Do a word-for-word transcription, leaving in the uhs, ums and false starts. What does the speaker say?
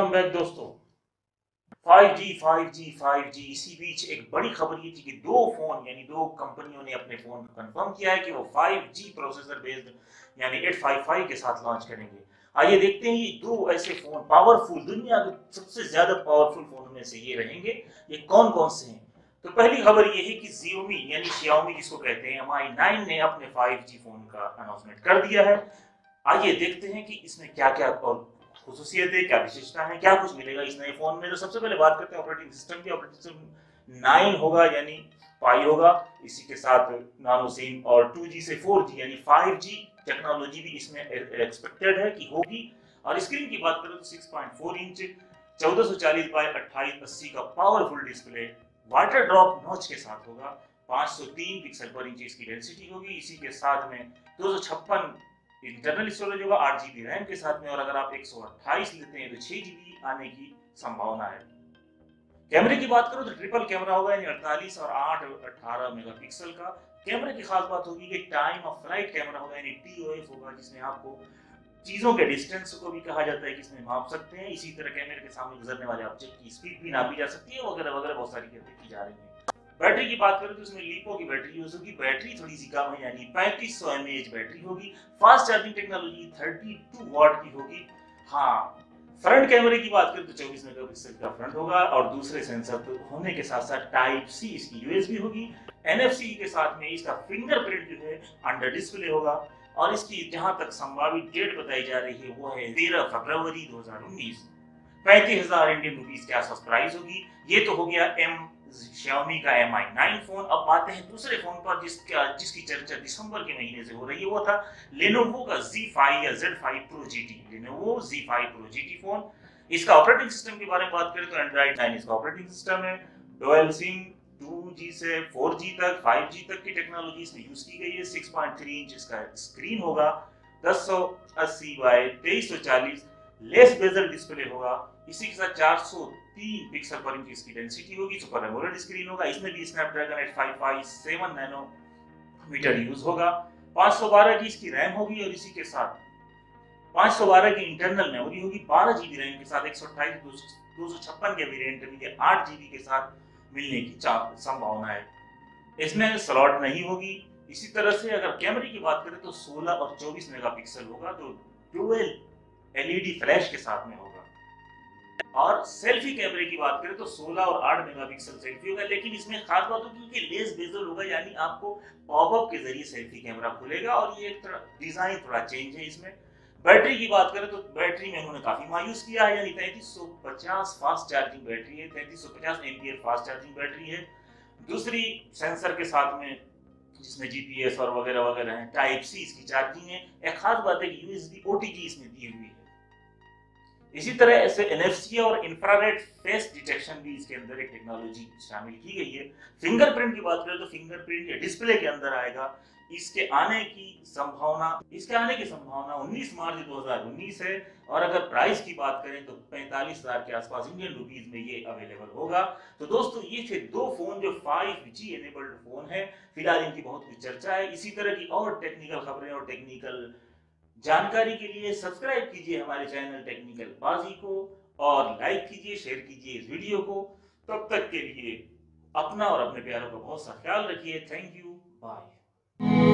Welcome back दोस्तों। Five G five G five G इसी बीच एक बड़ी खबर ये थी कि दो फोन यानी दो कंपनियों ने अपने फोन को कंफर्म किया है कि वो फाइव जी प्रोसेसर बेस्ड यानी एट फाइव फाइव के साथ लॉन्च करेंगे। आइए देखते हैं ये दो ऐसे फोन पावरफुल, दुनिया के सबसे ज्यादा पावरफुल फोन में से ये रहेंगे, ये कौन कौन से हैं। तो पहली खबर ये है कि Xiaomi यानी Xiaomi जिसको कहते हैं एम आई नाइन ने अपने फाइव जी फोन का अनाउंसमेंट कर दिया है। आइए देखते हैं कि इसमें क्या क्या खुसूसियतें, क्या विशेषता है, क्या कुछ मिलेगा इस नए फोन में। तो सबसे पहले बात करते हैं ऑपरेटिंग सिस्टम की। ऑपरेटिंग सिस्टम नाइन होगा यानी पाई होगा, इसी के साथ नानो सिम और टू जी से फोर जी यानी फाइव जी टेक्नोलॉजी भी इसमें एक्सपेक्टेड है कि होगी। और स्क्रीन की बात करें तो सिक्स पॉइंट फोर इंच चौदह सौ चालीस बाय अट्ठाईस अस्सी का powerful display water drop notch के साथ होगा। पाँच सौ तीन पिक्सल पर इंच इसकी डेंसिटी होगी। इसी के साथ में दो सौ छप्पन इंटरनल स्टोरेज होगा आठ जीबी रैम के साथ में। और अगर आप एक सौ अट्ठाईस लेते हैं तो छह जीबी आने की संभावना है। कैमरे की बात करो तो ट्रिपल कैमरा होगा यानी अड़तालीस और आठ अठारह मेगापिक्सल का। कैमरे की खास बात होगी कि टाइम ऑफ फ्लाइट कैमरा होगा यानी टी ओ एफ होगा, जिसमें आपको चीजों के डिस्टेंस को भी कहा जाता है कि इसमें माप सकते हैं। इसी तरह कैमरे के सामने गुजरने वाले ऑब्जेक्ट की स्पीड भी नापी जा सकती है वगैरह वगैरह बहुत सारी चीजें की जा रही है। बैटरी की बात करें तो इसमें लिपो की बैटरी यूज होगी। बैटरी थोड़ी सी कम है यानी पैंतीस सौ एम ए एच बैटरी होगी। Fast charging technology thirty two watt की होगी। हाँ, फ्रंट कैमरे की बात करें तो चौबीस मेगापिक्सल का फ्रंट होगा और दूसरे सेंसर तो होने के साथ साथ टाइप सी इसकी यू एस बी होगी। एन एफ सी के साथ में इसका फिंगरप्रिंट जो है अंडर डिस्प्ले होगा। और इसकी जहां तक संभावित डेट बताई जा रही है वो है तेरह फरवरी दो हजार उन्नीस। पैंतीस हजार इंडियन रुपीस के आसपास प्राइस होगी। ये तो हो गया एम Xiaomi का एम आई नाइन फोन। अब आते हैं दूसरे फोन पर जिसका जिसकी चर्चा दिसंबर के महीने से हो रही है, वो था Lenovo का Z फाइव या Z five Pro G T. Lenovo Z five Pro G T phone. इसका ऑपरेटिंग सिस्टम के बारे में बात करें तो एंड्रॉइड नाइन इसका ऑपरेटिंग सिस्टम है। डुअल सिम टू जी से फोर जी तक फाइव जी तक की टेक्नोलॉजी इसमें यूज की गई है। सिक्स पॉइंट थ्री इंच इसका स्क्रीन होगा। दस सौ अस्सी बाय तेईस सौ चालीस लेस बेजल डिस्प्ले होगा। इसी के साथ चार सौ तीन पिक्सल पर इंच इसकी डेंसिटी होगी। सुपर एमोलेड स्क्रीन होगा। इसमें भी Snapdragon eight five five seven nanometer use होगा। पाँच सौ बारह की इसकी रैम होगी और इसी के साथ पाँच सौ बारह की इंटरनल मेमोरी होगी। बारह जीबी रैम के साथ एक सौ अट्ठाईस दो सौ छप्पन के वेरिएंट मिले आठ जीबी के साथ मिलने की संभावना है। इसमें स्लॉट नहीं होगी। इसी तरह से अगर कैमरे की बात करें तो सोलह और चौबीस मेगापिक्सल होगा, तो dual L E D flash के साथ में होगा। और सेल्फी कैमरे की बात करें तो सोलह और आठ मेगापिक्सल सेल्फी होगा, लेकिन इसमें खास बात होगी कि लेस बेजल होगा यानी आपको पॉपअप के जरिए सेल्फी कैमरा खुलेगा। और ये एक डिजाइन थोड़ा चेंज है इसमें। बैटरी की बात करें तो बैटरी में उन्होंने काफी मायूस किया है यानी तैंतीस सौ पचास फास्ट चार्जिंग बैटरी है। तैंतीस सौ पचास एम्पियर फास्ट चार्जिंग बैटरी है। दूसरी सेंसर के साथ में जिसमें जी पी एस और वगैरह वगैरह है। टाइप सी इसकी चार्जिंग है। एक खास बात है कि U S B O T G इसमें दी हुई है। इसी तरह ऐसे एन एफ सी और इंफ्रारेड फेस डिटेक्शन भी इसके अंदर एक टेक्नोलॉजी शामिल की गई है। फिंगरप्रिंट की बात करें तो फिंगरप्रिंट डिस्प्ले के अंदर आएगा। इसके आने की संभावना इसके आने की संभावना उन्नीस मार्च दो हजार उन्नीस है। और अगर प्राइस की बात करें तो पैंतालीस हजार के आसपास इंडियन रुपीस में ये अवेलेबल होगा। तो दोस्तों ये थे दो फोन जो फाइव जी एनेबल्ड फोन है। फिलहाल इनकी बहुत कुछ चर्चा है। इसी तरह की और टेक्निकल खबरें और टेक्निकल जानकारी के लिए सब्सक्राइब कीजिए हमारे चैनल टेक्निकल बाजी को और लाइक कीजिए, शेयर कीजिए इस वीडियो को। तब तक के लिए अपना और अपने प्यारों का बहुत सा ख्याल रखिए। Thank you, bye.